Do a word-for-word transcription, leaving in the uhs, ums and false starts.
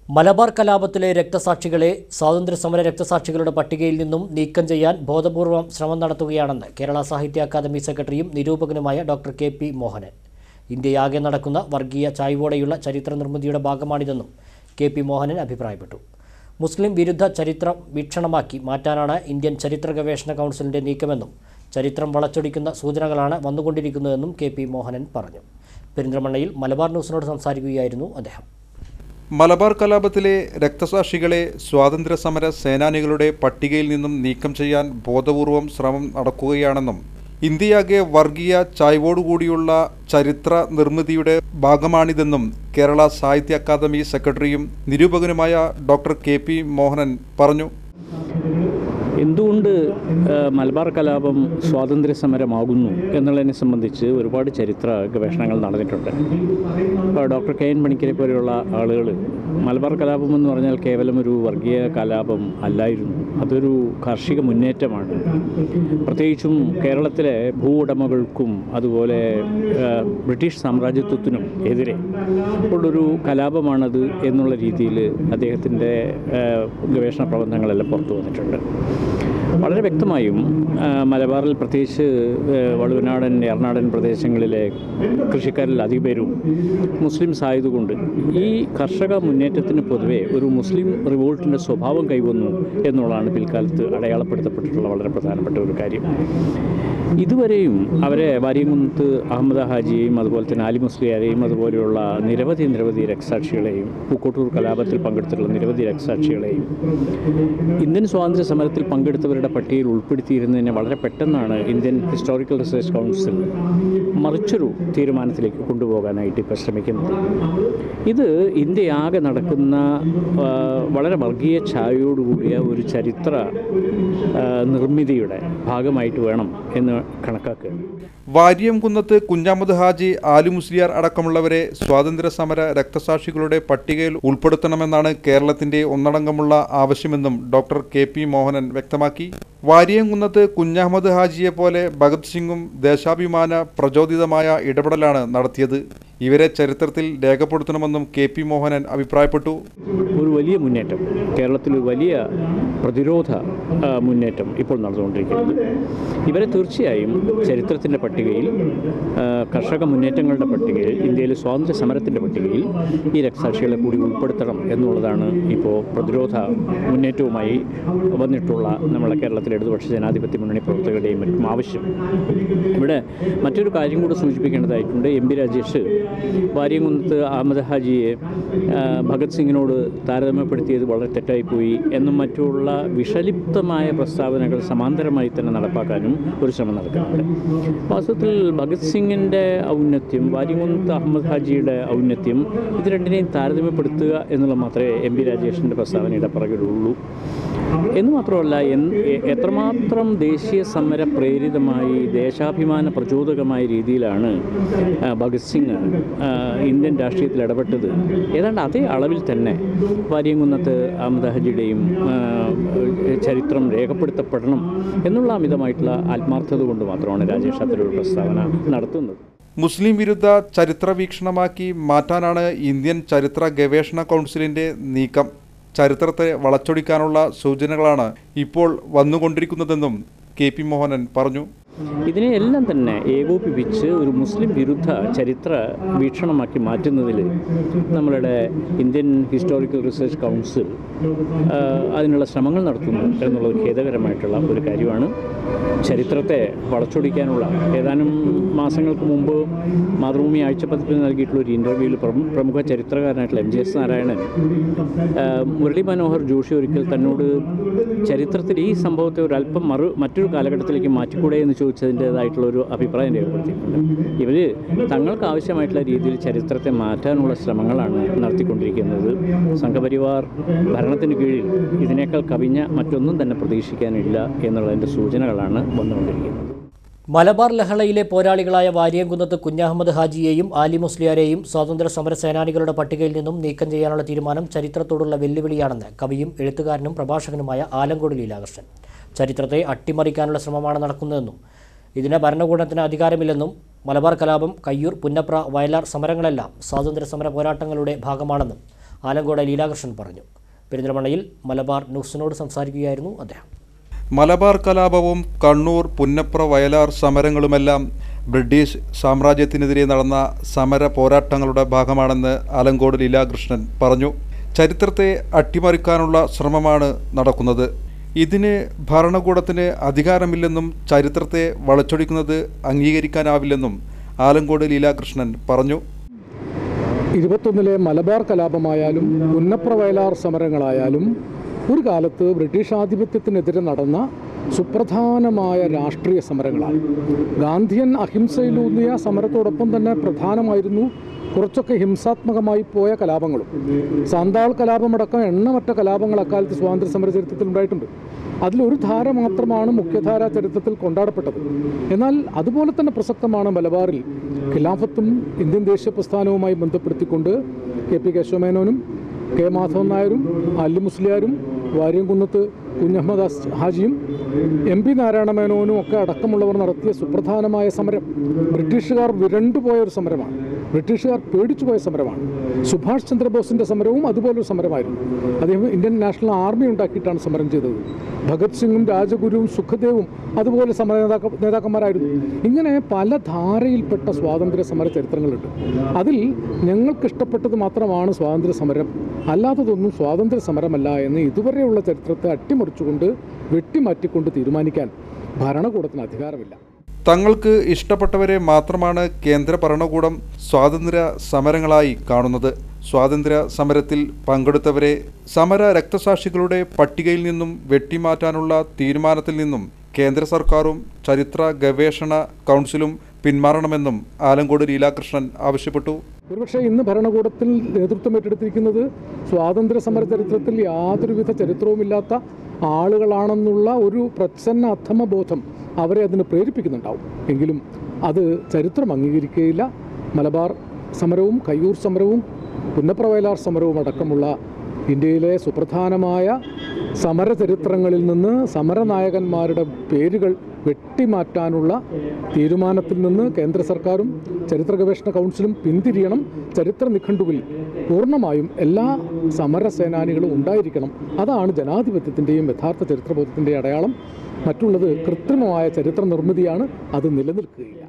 മലബാർ കലാപത്തിലെ രക്തസാക്ഷികളെ സ്വാതന്ത്ര്യസമര രക്തസാക്ഷികളുടെ പട്ടികയിൽ നിന്നും നീക്കം ചെയ്യാൻ ബോധപൂർവം ശ്രമം നടത്തുകയാണെന്ന് കേരള സാഹിത്യ അക്കാദമി സെക്രട്ടറിയും നിരൂപകനുമായ ഡോക്ടർ കെ പി മോഹനൻ. ഇന്ത്യയാകെ നടക്കുന്ന വർഗീയ ചായ്വോടെയുള്ള ചരിത്ര നിർമ്മിതിയുടെ ഭാഗമാണിതെന്നും കെ പി മോഹനൻ അഭിപ്രായപ്പെട്ടു. മുസ്ലിം വിരുദ്ധ ചരിത്രം വീക്ഷണമാക്കി മാറ്റാനാണ് ഇന്ത്യൻ ചരിത്ര ഗവേഷണ കൗൺസിലിന്റെ നീക്കമെന്നും ചരിത്രം വളച്ചൊടിക്കുന്ന സൂചനകളാണ് വന്നുകൊണ്ടിരിക്കുന്നതെന്നും കെ പി മോഹനൻ പറഞ്ഞു. പെരിന്തൽമണ്ണയിൽ മലബാർ ന്യൂസിനോട് സംസാരിക്കുകയായിരുന്നു അദ്ദേഹം. മലബാർ കലാപത്തിലെ രക്തസാക്ഷികളെ സ്വാതന്ത്ര്യ സമര സേനാനികളുടെ പട്ടികയിൽ നിന്നും നീക്കം ചെയ്യാൻ ബോധപൂർവം ശ്രമം നടക്കുകയാണെന്നും ഇന്ത്യയാകെ വർഗീയ ചായ്വോടുകൂടിയുള്ള ചരിത്ര നിർമ്മിതിയുടെ ഭാഗമാണിതെന്നും കേരള സാഹിത്യ അക്കാദമി സെക്രട്ടറിയും നിരൂപകനുമായ ഡോക്ടർ കെ പി മോഹനൻ പറഞ്ഞു. എന്തുകൊണ്ട് മലബാർ കലാപം സ്വാതന്ത്ര്യ സമരമാകുന്നു എന്നുള്ളതിനെ സംബന്ധിച്ച് ഒരുപാട് ചരിത്ര ഗവേഷണങ്ങൾ നടന്നിട്ടുണ്ട്. ഡോക്ടർ കെ എൻ പണിക്കരെ പോലെയുള്ള ആളുകൾ മലബാർ കലാപം എന്ന് പറഞ്ഞാൽ കേവലം ഒരു വർഗീയ കലാപം അല്ലായിരുന്നു, അതൊരു കാർഷിക മുന്നേറ്റമാണ്. പ്രത്യേകിച്ചും കേരളത്തിലെ ഭൂ ഉടമകൾക്കും അതുപോലെ ബ്രിട്ടീഷ് സാമ്രാജ്യത്വത്തിനും എതിരെ ഉള്ളൊരു കലാപമാണത് എന്നുള്ള രീതിയിൽ അദ്ദേഹത്തിൻ്റെ ഗവേഷണ പ്രബന്ധങ്ങളെല്ലാം പുറത്തു വന്നിട്ടുണ്ട്. വളരെ വ്യക്തമായും മലബാറിൽ പ്രത്യേകിച്ച് വളുവനാടൻ എറണാടൻ പ്രദേശങ്ങളിലെ കൃഷിക്കാരിൽ അധികപേരും മുസ്ലിംസ് ആയതുകൊണ്ട് ഈ കർഷക മുന്നേറ്റത്തിന് പൊതുവെ ഒരു മുസ്ലിം റിവോൾട്ടിൻ്റെ സ്വഭാവം കൈവന്നു എന്നുള്ളതാണ് പിൽക്കാലത്ത് അടയാളപ്പെടുത്തപ്പെട്ടിട്ടുള്ള വളരെ പ്രധാനപ്പെട്ട ഒരു കാര്യം. ഇതുവരെയും അവരെ വാര്യംകുന്നത്ത് അഹമ്മദ് ഹാജിയെയും അതുപോലെ തന്നെ ആലി മുസ്ലിയാരെയും അതുപോലെയുള്ള നിരവധി നിരവധി രക്തസാക്ഷികളെയും പൂക്കോട്ടൂർ കലാപത്തിൽ പങ്കെടുത്തിട്ടുള്ള നിരവധി രക്തസാക്ഷികളെയും ഇന്ത്യൻ സ്വാതന്ത്ര്യ സമരത്തിൽ പങ്കെടുത്തവരുടെ പട്ടികയിൽ ഉൾപ്പെടുത്തിയിരുന്നതിനെ വളരെ പെട്ടെന്നാണ് ഇന്ത്യൻ ഹിസ്റ്റോറിക്കൽ റിസർച്ച് കൗൺസിൽ മറിച്ചൊരു തീരുമാനത്തിലേക്ക് കൊണ്ടുപോകാനായിട്ട് ഇപ്പോൾ ശ്രമിക്കുന്നത്. ഇത് ഇന്ത്യയാകെ നടക്കുന്ന വളരെ വർഗീയ ഛായയോടുകൂടിയ ഒരു ചരിത്ര നിർമ്മിതിയുടെ ഭാഗമായിട്ട് വേണം എന്ന് കണക്കാക്കുക. വാര്യംകുന്നത്ത് കുഞ്ഞഹമ്മദ് ഹാജി, ആലി മുസ്ലിയാർ അടക്കമുള്ളവരെ സ്വാതന്ത്ര്യ സമര രക്തസാക്ഷികളുടെ പട്ടികയിൽ ഉൾപ്പെടുത്തണമെന്നാണ് കേരളത്തിന്റെ ഒന്നടങ്കമുള്ള ആവശ്യമെന്നും ഡോക്ടർ കെ പി മോഹനൻ വ്യക്തമാക്കി. വാര്യംകുന്നത്ത് കുഞ്ഞഹമ്മദ് ഹാജിയെ പോലെ ഭഗത് സിംഗും ദേശാഭിമാന പ്രചോദിതമായ ഇടപെടലാണ് നടത്തിയത്. ഇവരെ ചരിത്രത്തിൽ രേഖപ്പെടുത്തണമെന്നും കെ പി മോഹനൻ അഭിപ്രായപ്പെട്ടു. ഒരു വലിയ മുന്നേറ്റം, കേരളത്തിൽ വലിയ പ്രതിരോധ മുന്നേറ്റം ഇപ്പോൾ നടന്നുകൊണ്ടിരിക്കുന്നത്. ഇവരെ തീർച്ചയായും ചരിത്രത്തിൻ്റെ പട്ടികയിൽ, കർഷക മുന്നേറ്റങ്ങളുടെ പട്ടികയിൽ, ഇന്ത്യയിലെ സ്വാതന്ത്ര്യ സമരത്തിൻ്റെ പട്ടികയിൽ ഈ രക്തസാക്ഷികളെ കൂടി ഉൾപ്പെടുത്തണം എന്നുള്ളതാണ് ഇപ്പോൾ പ്രതിരോധ മുന്നേറ്റവുമായി വന്നിട്ടുള്ള നമ്മളെ കേരളത്തിലെ ഇടതുപക്ഷ ജനാധിപത്യ മുന്നണി പ്രവർത്തകരുടെയും മറ്റും ആവശ്യം. ഇവിടെ മറ്റൊരു കാര്യം കൂടി സൂചിപ്പിക്കേണ്ടതായിട്ടുണ്ട്. എം പി രാജേഷ് വാര്യംകുന്നത്ത് അഹമ്മദ് ഹാജിയെ ഭഗത് സിംഗിനോട് താരതമ്യപ്പെടുത്തിയത് വളരെ തെറ്റായിപ്പോയി എന്നും മറ്റുള്ള വിഷലിപ്തമായ പ്രസ്താവനകൾ സമാന്തരമായി തന്നെ നടപ്പാക്കാനും ഒരു ശ്രമം നടക്കുന്നുണ്ട്. വാസ്തവത്തിൽ ഭഗത് സിംഗിൻ്റെ ഔന്നത്യം, വാര്യംകുന്നത്ത് അഹമ്മദ് ഹാജിയുടെ ഔന്നത്യം, ഇത് രണ്ടിനെയും താരതമ്യപ്പെടുത്തുക എന്നുള്ള മാത്രമേ എം പി രാജേഷിൻ്റെ പ്രസ്താവനയുടെ പുറകിലുള്ളൂ. എന്ന് മാത്രമല്ല, എത്രമാത്രം ദേശീയ സമര പ്രേരിതമായി ദേശാഭിമാന പ്രചോദകമായ രീതിയിലാണ് ഭഗത് സിംഗ് ഇന്ത്യൻ രാഷ്ട്രീയത്തിൽ ഇടപെട്ടത്, ഏതാണ്ട് അതേ അളവിൽ തന്നെ വാര്യംകുന്നത്ത് അഹമ്മദ് ഹാജിയുടെയും ചരിത്രം രേഖപ്പെടുത്തപ്പെടണം എന്നുള്ള അമിതമായിട്ടുള്ള ആത്മാർത്ഥത കൊണ്ട് മാത്രമാണ് രാജേഷ് അത്തരൊരു പ്രസ്താവന നടത്തുന്നത്. മുസ്ലിം വിരുദ്ധ ചരിത്ര വീക്ഷണമാക്കി മാറ്റാനാണ് ഇന്ത്യൻ ചരിത്ര ഗവേഷണ കൗൺസിലിന്റെ നീക്കം. ചരിത്രത്തെ വളച്ചൊടിക്കാനുള്ള സൂചനകളാണ് ഇപ്പോൾ വന്നുകൊണ്ടിരിക്കുന്നതെന്നും കെ പി മോഹനൻ പറഞ്ഞു. ഇതിനെയെല്ലാം തന്നെ ഏകോപിപ്പിച്ച് ഒരു മുസ്ലിം വിരുദ്ധ ചരിത്ര വീക്ഷണമാക്കി മാറ്റുന്നതിൽ നമ്മളുടെ ഇന്ത്യൻ ഹിസ്റ്റോറിക്കൽ റിസർച്ച് കൗൺസിൽ അതിനുള്ള ശ്രമങ്ങൾ നടത്തുന്നു എന്നുള്ളത് ഖേദകരമായിട്ടുള്ള ഒരു കാര്യമാണ്. ചരിത്രത്തെ വളച്ചൊടിക്കാനുള്ള ഏതാനും മാസങ്ങൾക്ക് മുമ്പ് മാതൃഭൂമി ആഴ്ചപ്പതിപ്പിൽ നൽകിയിട്ടുള്ള ഒരു ഇൻ്റർവ്യൂവിൽ പ്രമുഖ ചരിത്രകാരനായിട്ടുള്ള M G S Narayanan Murli Manohar Joshi ഒരിക്കൽ തന്നോട് ചരിത്രത്തിൽ ഈ സംഭവത്തെ ഒരല്പം മറു മറ്റൊരു കാലഘട്ടത്തിലേക്ക് മാറ്റിക്കൂടെ എന്ന് ചോദിച്ചതിൻ്റേതായിട്ടുള്ള ഒരു അഭിപ്രായം രേഖപ്പെടുത്തിയിട്ടുണ്ട്. ഇവർ തങ്ങൾക്ക് ആവശ്യമായിട്ടുള്ള രീതിയിൽ ചരിത്രത്തെ മാറ്റാനുള്ള ശ്രമങ്ങളാണ് നടത്തിക്കൊണ്ടിരിക്കുന്നത്. സംഘപരിവാർ ഭരണത്തിന് കീഴിൽ ഇതിനേക്കാൾ കവിഞ്ഞ മറ്റൊന്നും തന്നെ പ്രതീക്ഷിക്കാനില്ല എന്നുള്ളതിൻ്റെ സൂചനകളാണ് വന്നുകൊണ്ടിരിക്കുന്നത്. മലബാർ ലഹളയിലെ പോരാളികളായ വാര്യംകുന്നത്ത് കുഞ്ഞഹമ്മദ് ഹാജിയെയും ആലി മുസ്ലിയാരെയും സ്വാതന്ത്ര്യ സമര സേനാനികളുടെ പട്ടികയിൽ നിന്നും നീക്കം ചെയ്യാനുള്ള തീരുമാനം ചരിത്രത്തോടുള്ള വെല്ലുവിളിയാണെന്ന് കവിയും എഴുത്തുകാരനും പ്രഭാഷകനുമായ ആലങ്കോട് ലീലാകൃഷ്ണൻ. ചരിത്രത്തെ അട്ടിമറിക്കാനുള്ള ശ്രമമാണ് നടക്കുന്നതെന്നും ഇതിന് ഭരണകൂടത്തിന് അധികാരമില്ലെന്നും മലബാർ കലാപം, കയ്യൂർ, പുന്നപ്ര, വയലാർ സമരങ്ങളെല്ലാം സ്വാതന്ത്ര്യ സമര പോരാട്ടങ്ങളുടെ ഭാഗമാണെന്നും ആലങ്കോട് ലീലാകൃഷ്ണൻ പറഞ്ഞു. പെരിന്തൽമണ്ണയിൽ മലബാർ ന്യൂസിനോട് സംസാരിക്കുകയായിരുന്നു അദ്ദേഹം. മലബാർ കലാപവും കണ്ണൂർ, പുന്നപ്ര, വയലാർ സമരങ്ങളുമെല്ലാം ബ്രിട്ടീഷ് സാമ്രാജ്യത്തിനെതിരെ നടന്ന സമര പോരാട്ടങ്ങളുടെ ഭാഗമാണെന്ന് ആലങ്കോട് ലീലാകൃഷ്ണൻ പറഞ്ഞു. ചരിത്രത്തെ അട്ടിമറിക്കാനുള്ള ശ്രമമാണ് നടക്കുന്നത്. ഇതിന് ഭരണകൂടത്തിന് അധികാരമില്ലെന്നും ചരിത്രത്തെ വളച്ചൊടിക്കുന്നത് അംഗീകരിക്കാനാവില്ലെന്നും ആലങ്കോട് ലീലാകൃഷ്ണൻ പറഞ്ഞു. ഇരുപത്തൊന്നിലെ മലബാർ കലാപമായാലും പുന്നപ്ര വയലാർ സമരങ്ങളായാലും ഒരു കാലത്ത് ബ്രിട്ടീഷ് ആധിപത്യത്തിനെതിരെ നടന്ന സുപ്രധാനമായ രാഷ്ട്രീയ സമരങ്ങളാണ്. ഗാന്ധിയൻ അഹിംസയിലൂന്നിയ സമരത്തോടൊപ്പം തന്നെ പ്രധാനമായിരുന്നു കുറച്ചൊക്കെ ഹിംസാത്മകമായി പോയ കലാപങ്ങളും. സാന്താൾ കലാപമടക്കം എണ്ണമറ്റ കലാപങ്ങൾ അക്കാലത്ത് സ്വാതന്ത്ര്യ സമര ചരിത്രത്തിൽ ഉണ്ടായിട്ടുണ്ട്. അതിലൊരു ധാര മാത്രമാണ് മുഖ്യധാരാ ചരിത്രത്തിൽ കൊണ്ടാടപ്പെട്ടത്. എന്നാൽ അതുപോലെ തന്നെ പ്രസക്തമാണ് മലബാറിൽ ഖിലാഫത്തും ഇന്ത്യൻ ദേശീയ പ്രസ്ഥാനവുമായി ബന്ധപ്പെടുത്തിക്കൊണ്ട് കെ പി കേശവമേനോനും കെ മാധവൻ നായരും അലി മുസ്ലിയാരും വാര്യംകുന്നത്ത് കുഞ്ഞഹമ്മദ് ഹാജിയും എം പി നാരായണ മേനോനും ഒക്കെ അടക്കമുള്ളവർ നടത്തിയ സുപ്രധാനമായ സമരം ബ്രിട്ടീഷുകാർ വിരണ്ടുപോയ ഒരു സമരമാണ്. ബ്രിട്ടീഷുകാർ പേടിച്ചു പോയ സമരമാണ്. സുഭാഷ് ചന്ദ്രബോസിൻ്റെ സമരവും അതുപോലൊരു സമരമായിരുന്നു. അദ്ദേഹം ഇന്ത്യൻ നാഷണൽ ആർമി ഉണ്ടാക്കിയിട്ടാണ് സമരം ചെയ്തത്. ഭഗത് സിംഗും രാജഗുരുവും സുഖദേവും അതുപോലെ സമര നേതാക്ക നേതാക്കന്മാരായിരുന്നു. ഇങ്ങനെ പല ധാരയിൽപ്പെട്ട സ്വാതന്ത്ര്യ സമര ചരിത്രങ്ങളുണ്ട്. അതിൽ ഞങ്ങൾക്കിഷ്ടപ്പെട്ടത് മാത്രമാണ് സ്വാതന്ത്ര്യ സമരം, അല്ലാത്തതൊന്നും സ്വാതന്ത്ര്യ സമരമല്ല എന്ന് ഇതുവരെയുള്ള ചരിത്രത്തെ അട്ടിമറിച്ചുകൊണ്ട് വെട്ടിമാറ്റിക്കൊണ്ട് തീരുമാനിക്കാൻ ഭരണകൂടത്തിന് അധികാരമില്ല. തങ്ങൾക്ക് ഇഷ്ടപ്പെട്ടവരെ മാത്രമാണ് കേന്ദ്ര ഭരണകൂടം സ്വാതന്ത്ര്യ സമരങ്ങളായി കാണുന്നത്. സ്വാതന്ത്ര്യ സമരത്തിൽ പങ്കെടുത്തവരെ സമര രക്തസാക്ഷികളുടെ പട്ടികയിൽ നിന്നും വെട്ടിമാറ്റാനുള്ള തീരുമാനത്തിൽ നിന്നും കേന്ദ്ര സർക്കാരും ചരിത്ര ഗവേഷണ കൗൺസിലും പിന്മാറണമെന്നും ആലങ്കോട് ലീലാകൃഷ്ണൻ ആവശ്യപ്പെട്ടു. ഒരുപക്ഷെ ഇന്ന് ഭരണകൂടത്തിൽ നേതൃത്വം ഏറ്റെടുത്തിരിക്കുന്നത് സ്വാതന്ത്ര്യ സമര ചരിത്രത്തിൽ യാതൊരുവിധ ചരിത്രവുമില്ലാത്ത ആളുകളാണെന്നുള്ള ഒരു പ്രച്ഛന്ന അധമബോധം അവരെ അതിന് പ്രേരിപ്പിക്കുന്നുണ്ടാവും. എങ്കിലും അത് ചരിത്രം അംഗീകരിക്കുകയില്ല. മലബാർ സമരവും കയ്യൂർ സമരവും പുന്നപ്ര വയലാർ സമരവും അടക്കമുള്ള ഇന്ത്യയിലെ സുപ്രധാനമായ സമരചരിത്രങ്ങളിൽ നിന്ന് സമരനായകന്മാരുടെ പേരുകൾ വെട്ടിമാറ്റാനുള്ള തീരുമാനത്തിൽ നിന്ന് കേന്ദ്ര സർക്കാരും ചരിത്ര ഗവേഷണ കൗൺസിലും പിന്തിരിയണം. ചരിത്ര നിഘണ്ടുവിൽ പൂർണ്ണമായും എല്ലാ സമരസേനാനികളും ഉണ്ടായിരിക്കണം. അതാണ് ജനാധിപത്യത്തിൻ്റെയും യഥാർത്ഥ ചരിത്രബോധത്തിൻ്റെയും അടയാളം. മറ്റുള്ളത് കൃത്രിമമായ ചരിത്ര നിർമ്മിതിയാണ്. അത് നിലനിൽക്കുകയില്ല.